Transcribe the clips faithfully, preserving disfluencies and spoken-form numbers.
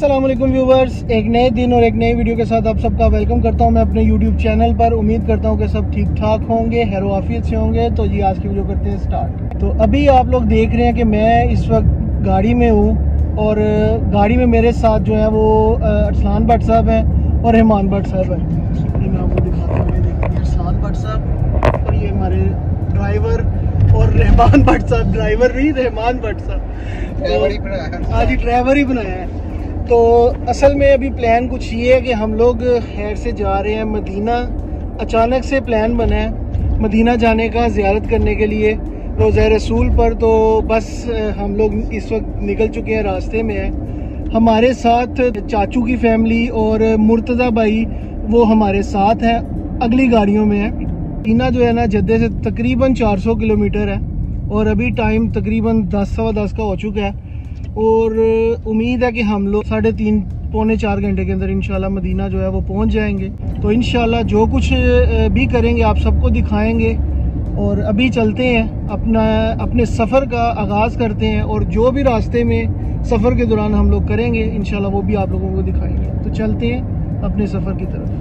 अस्सलाम वालेकुम व्यूवर्स, एक नए दिन और एक नई वीडियो के साथ आप सबका वेलकम करता हूं मैं अपने यूट्यूब चैनल पर। उम्मीद करता हूं कि सब ठीक ठाक होंगे, हैरो आफियत से होंगे। तो जी आज की वीडियो करते हैं स्टार्ट। तो अभी आप लोग देख रहे हैं कि मैं इस वक्त गाड़ी में हूं और गाड़ी में मेरे साथ जो है वो अरसलान भट्ट साहब हैं और रहमान भट्ट साहब हैं। ये मैं आपको दिखाता हूँ, ये देखिए अरसलान भट्ट साहब और ये हमारे ड्राइवर और रहमान भट्ट साहब। ड्राइवर नहीं, रहमान भट्ट साहब आज ही ड्राइवर ही बनाया है। तो असल में अभी प्लान कुछ ये है कि हम लोग हैर से जा रहे हैं मदीना। अचानक से प्लान बना है मदीना जाने का, ज़ियारत करने के लिए रोज़ा रसूल पर। तो बस हम लोग इस वक्त निकल चुके हैं, रास्ते में हैं। हमारे साथ चाचू की फैमिली और मुर्तज़ा भाई वो हमारे साथ हैं, अगली गाड़ियों में है। मदीना जो है ना जद्दे से तकरीबन चार सौ किलोमीटर है और अभी टाइम तकरीबन दस सवा दस का हो चुका है और उम्मीद है कि हम लोग साढ़े तीन पौने चार घंटे के अंदर इंशाल्लाह मदीना जो है वो पहुंच जाएंगे। तो इंशाल्लाह जो कुछ भी करेंगे आप सबको दिखाएंगे। और अभी चलते हैं, अपना अपने सफ़र का आगाज़ करते हैं और जो भी रास्ते में सफ़र के दौरान हम लोग करेंगे इंशाल्लाह वो भी आप लोगों को दिखाएंगे। तो चलते हैं अपने सफ़र की तरफ।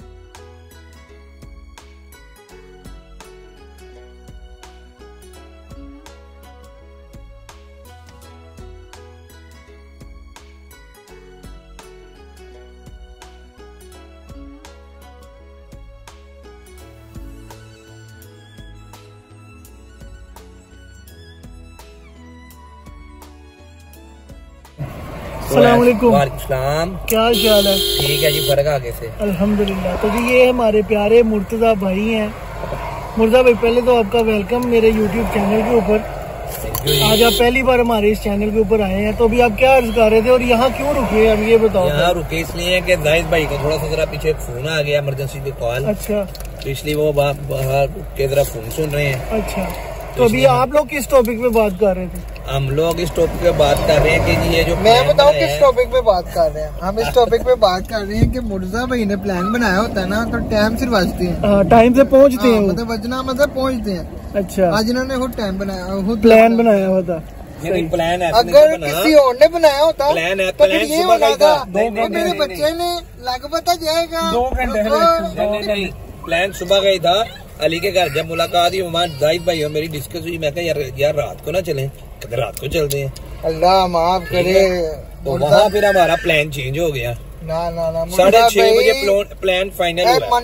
अस्सलामुअलैकुम। वालेकुम, क्या हाल चाल है? ठीक है जी, फर्क आगे से अल्हम्दुलिल्लाह। तो जी ये हमारे प्यारे मुर्तज़ा भाई हैं। मुर्तज़ा भाई पहले तो आपका वेलकम मेरे यूट्यूब चैनल के ऊपर। आज आप पहली बार हमारे इस चैनल के ऊपर आए हैं। तो अभी आप क्या अर्ज कर रहे थे और यहाँ क्यों रुके अब ये बताओ। यहाँ रुके इसलिए कि जाहिद भाई को थोड़ा सा जरा पीछे फोन आ गया, इमरजेंसी पे कॉल। अच्छा, तो इसलिए वो बाहर के जरा फोन सुन रहे हैं। अच्छा, तो अभी आप लोग किस टॉपिक पे बात कर रहे थे? हम लोग इस टॉपिक पे बात कर रहे हैं कि जी ये जो मैं बताऊं किस टॉपिक पे बात कर रहे हैं। हम इस टॉपिक पे बात कर रहे हैं कि मुर्तज़ा भाई ने प्लान बनाया होता है ना तो टाइम से बजते हैं, टाइम से पहुँचते हैं, मतलब बजना मतलब पहुँचते हैं। अच्छा, आज इन्होंने खुद टाइम बनाया, खुद प्लान बनाया हुआ था। प्लान अगर किसी और ने बनाया होता प्लान है, तो फिर प्लान ये सुबह होना का था था। मेरे बच्चे ने लग पता जाएगा दो घंटे नहीं नहीं, प्लान सुबह का ही था। अली के घर जब मुलाकात हुई वहाँ जाहिद भाई और मेरी डिस्कस हुई, मैं कहा यार यार रात को ना चलें, कहते रात को चलते हैं। अल्लाह माफ करे। तो वहाँ फिर हमारा प्लान चेंज हो गया। ना ना ना, साढ़े छह बजे प्लान फाइनल हुआ।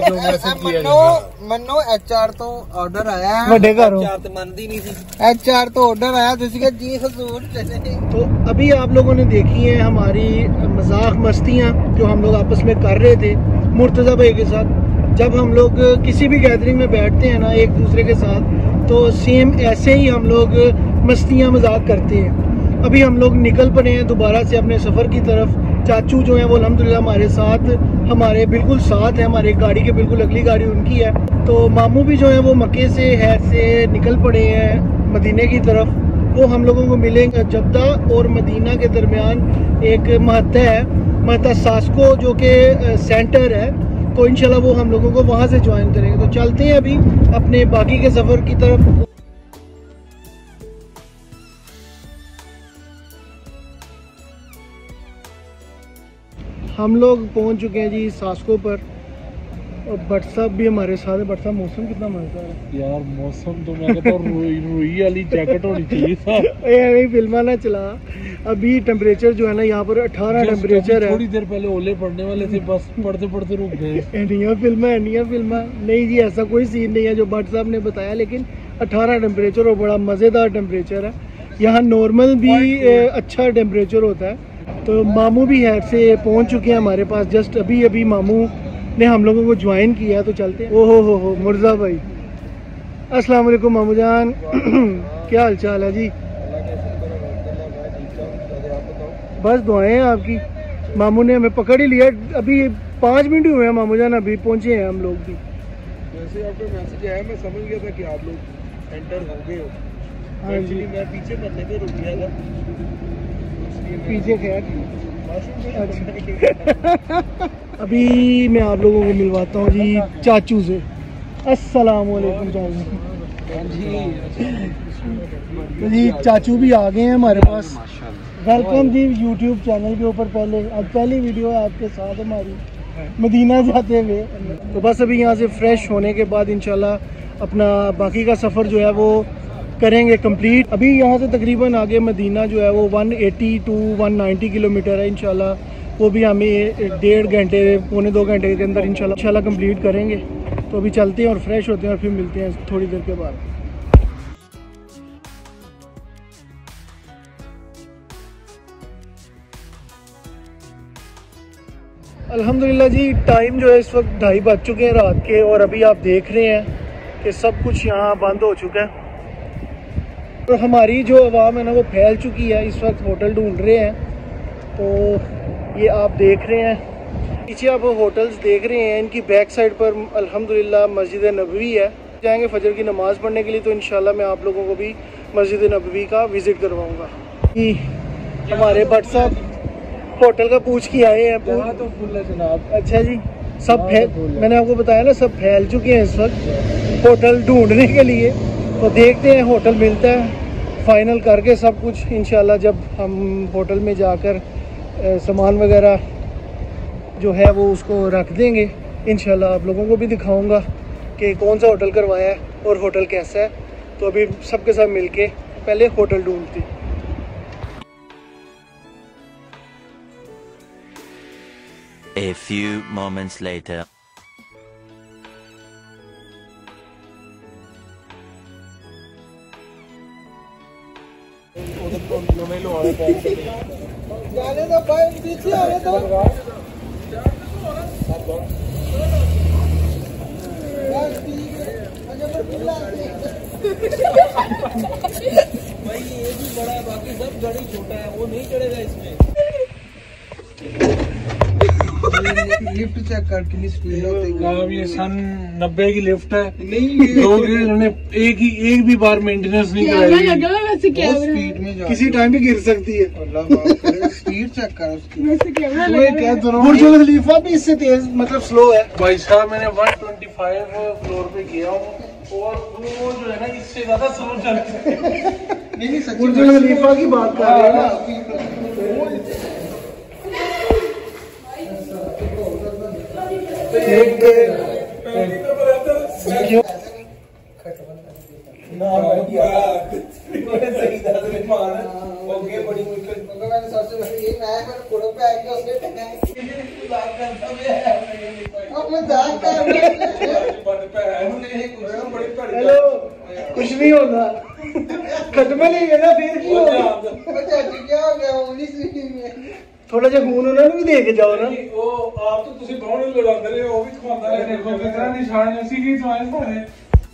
मन्नो मन्नो एच आर तो ऑर्डर आया है, बड़े घर हो। तो मनती नहीं थी, एच आर तो ऑर्डर आया तो इसके जी हजूर चले। तो अभी आप लोगों ने देखी है हमारी मजाक मस्तियाँ जो हम लोग आपस में कर रहे थे मुर्तज़ा भाई के साथ। जब हम लोग किसी भी गैदरिंग में बैठते हैं ना एक दूसरे के साथ, तो सेम ऐसे ही हम लोग मस्तियाँ मजाक करते हैं। अभी हम लोग निकल पड़े हैं दोबारा से अपने सफ़र की तरफ। चाचू जो हैं वो अल्हम्दुलिल्लाह हमारे साथ, हमारे बिल्कुल साथ है, हमारे गाड़ी के बिल्कुल अगली गाड़ी उनकी है। तो मामू भी जो है वो मक्के से हैर से निकल पड़े हैं मदीने की तरफ। वो हम लोगों को मिलेंगे जद्दा और मदीना के दरमियान एक महत्ता है, महत्ता सास्को जो कि सेंटर है। तो इंशाल्लाह वो हम लोगों को वहाँ से ज्वाइन करेंगे। तो चलते हैं अभी अपने बाकी के सफ़र की तरफ। हम लोग पहुँच चुके हैं जी सास्को पर और भट्ट साहब भी हमारे साथ है। भट्ट साहब मौसम कितना मजेदार है यार। मौसम तो मैं कहता हूँ रुई रुई वाली जैकेट होनी चाहिए था। फिल्मा ना चला। अभी टेम्परेचर जो है ना यहाँ पर अठारह टेम्परेचर है। थोड़ी देर पहले ओले पड़ने वाले थे, बस पढ़ते पढ़ते रुक गए। इंडिया फिल्मा इंडिया फिल्मा नहीं जी, ऐसा कोई सीन नहीं है जो भट्ट साहब ने बताया। लेकिन अठारह टेम्परेचर और बड़ा मज़ेदार टेम्परेचर है। यहाँ नॉर्मल भी अच्छा टेम्परेचर होता है। तो मामू भी हैर से पहुँच चुके हैं हमारे पास। जस्ट अभी अभी मामू ने हम लोगों को ज्वाइन किया। तो चलते हैं। ओहो हो हो मुर्तज़ा भाई, अस्सलाम वालेकुम मामू जान। क्या हाल चाल है जी? बस दुआएं हैं आपकी। मामू ने हमें पकड़ ही लिया। अभी पाँच मिनट हुए हैं मामू जान, अभी पहुंचे हैं हम लोग भी। वैसे आपका मैसेज आया, मैं समझ गया था कि आप लोग एंटर हो गए हो। हाँ जी, मैं पीछे मरने पे रुक गया था, पीछे खैर। अभी मैं आप लोगों को मिलवाता हूँ जी चाचू से। अस्सलाम वालेकुम चाचू। जी चाचू भी आ गए हैं हमारे पास। वेलकम जी यूट्यूब चैनल के ऊपर। पहले आज पहली वीडियो है आपके साथ हमारी मदीना जाते हुए। तो बस अभी यहाँ से फ्रेश होने के बाद इंशाल्लाह अपना बाकी का सफ़र जो है वो करेंगे कंप्लीट। अभी यहाँ से तकरीबन आगे मदीना जो है वो एक सौ अस्सी टू एक सौ नब्बे किलोमीटर है। इंशाल्लाह वो भी हमें डेढ़ घंटे पौने दो घंटे के अंदर इंशाल्लाह इंशाल्लाह कंप्लीट करेंगे। तो अभी चलते हैं और फ्रेश होते हैं और फिर मिलते हैं थोड़ी देर के बाद। अल्हम्दुलिल्लाह जी, टाइम जो है इस वक्त ढाई बज चुके हैं रात के और अभी आप देख रहे हैं कि सब कुछ यहाँ बंद हो चुका है। तो हमारी जो आवाम है ना वो फैल चुकी है, इस वक्त होटल ढूंढ रहे हैं। तो ये आप देख रहे हैं पीछे आप होटल्स देख रहे हैं, इनकी बैक साइड पर अल्हम्दुलिल्लाह मस्जिद नबवी है। जाएंगे फजर की नमाज़ पढ़ने के लिए, तो इंशाल्लाह मैं आप लोगों को भी मस्जिद नबवी का विज़िट करवाऊँगा। हमारे भट्ट साहब होटल का पूछ के आए हैं। तो फुल है जनाब। अच्छा जी, सब फैल, मैंने आपको बताया ना सब फैल चुके हैं इस वक्त होटल ढूंढने के लिए। तो देखते हैं होटल मिलता है, फाइनल करके सब कुछ इंशाल्लाह जब हम होटल में जाकर सामान वगैरह जो है वो उसको रख देंगे, इंशाल्लाह आप लोगों को भी दिखाऊंगा कि कौन सा होटल करवाया है और होटल कैसा है। तो अभी सबके साथ मिलके पहले होटल ढूंढती। A few moments later. जाने दो भाई, पीछे आने दो। बस ठीक है, अगर मैं खुला भाई ये भी बड़ा है, बाकी सब गाड़ी छोटा है, वो नहीं चढ़ेगा इसमें। लिफ्ट चेक कर कितनी स्पीड होती है। ये सन नब्बे की लिफ्ट है। नहीं लोग इन्होंने एक ही एक भी बार मेंटेनेंस नहीं कराई। स्पीड में जा किसी टाइम भी गिर सकती है। अल्लाह माफ करे, स्पीड चेक कर उसकी। बुर्ज खलीफा भी इससे तेज मतलब स्लो है। भाई साहब मैंने एक सौ पच्चीस फ्लोर पे किया हूँ और वो जो है ना इससे ज्यादा स्लो चल रहा है। नहीं सच्ची बुर्ज खलीफा की बात कर रहे हैं ना। हेलो, कुछ नहीं होता, खत्म नहीं है ना फिर क्यों? क्या हो गया उन्नीस में थोड़ा जा खून उन्होंने भी दे के जाओ ना। वो आप तो तुसी बहुत लड़ाते रहे, वो भी दिखाता रहे, देखो कितना निशान है उसी की चॉइस है।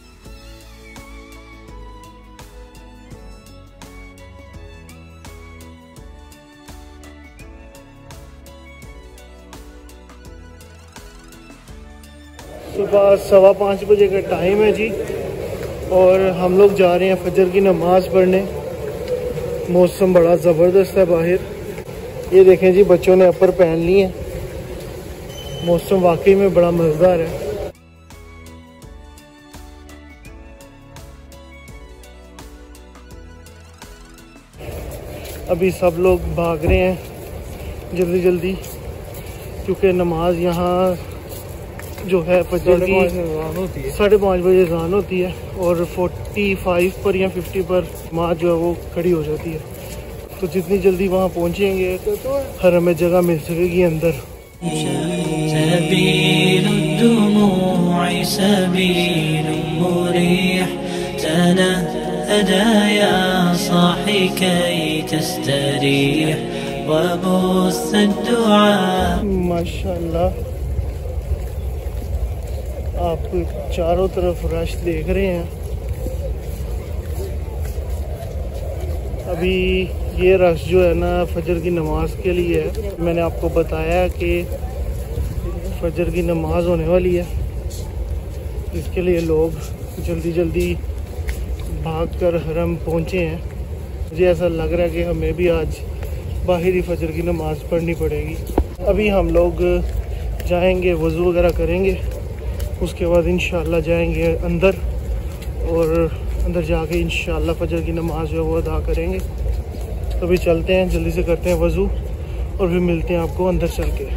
सुबह सवा पाँच बजे का टाइम है जी और हम लोग जा रहे हैं फजर की नमाज़ पढ़ने। मौसम बड़ा ज़बरदस्त है बाहर, ये देखें जी बच्चों ने अपर पहन लिए हैं। मौसम वाकई में बड़ा मज़ेदार है। अभी सब लोग भाग रहे हैं जल्दी जल्दी, क्योंकि नमाज यहाँ जो है फजर की साढ़े पाँच बजे अज़ान होती है और पैंतालीस पर या पचास पर नमाज जो है वो खड़ी हो जाती है। तो जितनी जल्दी वहाँ पहुँचेंगे हर हमें जगह मिल सकेगी अंदर। माशाल्लाह आप चारों तरफ रश देख रहे हैं। अभी ये रश जो है ना फजर की नमाज के लिए है। मैंने आपको बताया कि फजर की नमाज होने वाली है, इसके लिए लोग जल्दी जल्दी भागकर हरम पहुँचे हैं। मुझे ऐसा लग रहा है कि हमें भी आज बाहर ही फजर की नमाज पढ़नी पड़ेगी। अभी हम लोग जाएंगे, वज़ू वगैरह करेंगे, उसके बाद इंशाल्लाह जाएंगे अंदर और अंदर जाके इंशाल्लाह फजर की नमाज जो है वो अदा करेंगे। तो अभी चलते हैं, जल्दी से करते हैं वज़ू और फिर मिलते हैं आपको अंदर चल के।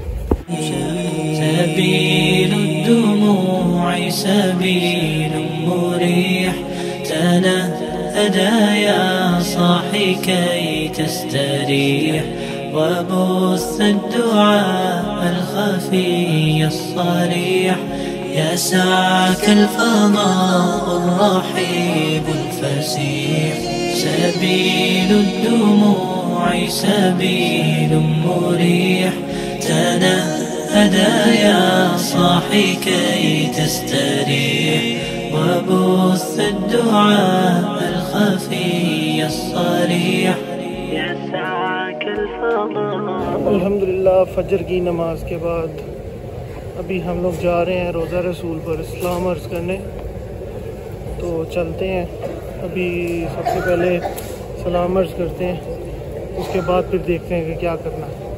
سبيل الدموع سبيل مريح تنهدى يا صاحي كي تستريح وبث الدعاء الخفي الصريح يسعك الفضاء الرحيب الفسيح سبيل الدموع سبيل مريح تنهدى يا صاحي كي تستريح وبث الدعاء الخفي الصريح يسعك الفضاء। अल्हम्दुलिल्लाह फजर की नमाज के बाद अभी हम लोग जा रहे हैं रोज़ा रसूल पर इस्लाम अर्ज़ करने। तो चलते हैं, अभी सबसे पहले सलाम अर्ज़ करते हैं, उसके बाद फिर देखते हैं कि क्या करना है।